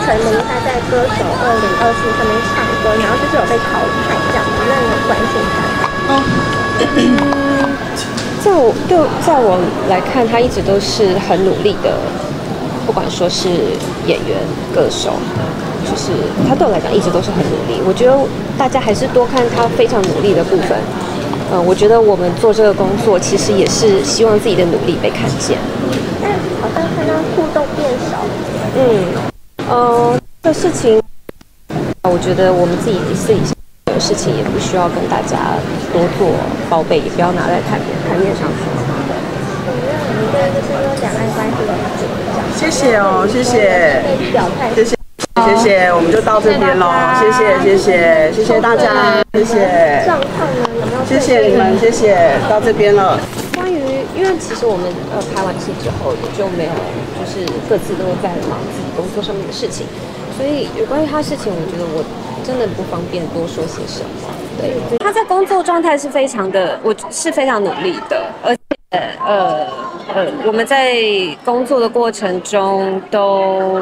成名，他在歌手2024上面唱歌，然后就是有被淘汰这样子，那你有关心他？ 在我来看，他一直都是很努力的，不管说是演员、歌手，就是他对我来讲一直都是很努力。我觉得大家还是多看他非常努力的部分。我觉得我们做这个工作，其实也是希望自己的努力被看见。 但好像看到互动变少。 这事情，我觉得我们自己私底下的事情也不需要跟大家多做报备，也不要拿在台面上说。 你对就是说两岸关系的怎么讲？ 谢谢哦，谢谢， 表态， 谢谢。谢谢，我们就到这边喽。谢谢大家，谢谢。 状况呢有没有？ 谢谢你们，谢谢，到这边了。 关于，因为其实我们拍完戏之后也就没有，就是各自都在忙自己工作上面的事情，所以有关于他的事情，我觉得我真的不方便多说些什么。对，他在工作状态是非常努力的，而且我们在工作的过程中都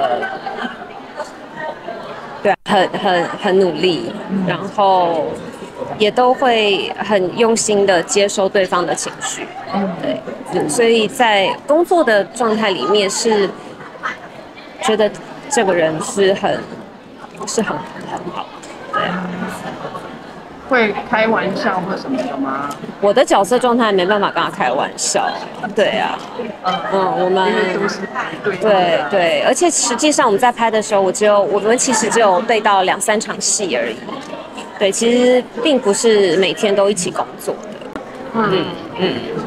对，很努力，然后也都会很用心的接收对方的情绪，对，所以在工作的状态里面是觉得这个人是很好，对啊。 会开玩笑或什么的吗？ 我的角色状态没办法跟他开玩笑，对啊，我们对，而且实际上我们在拍的时候，我们其实只有对到2-3场戏而已，对，其实并不是每天都一起工作的，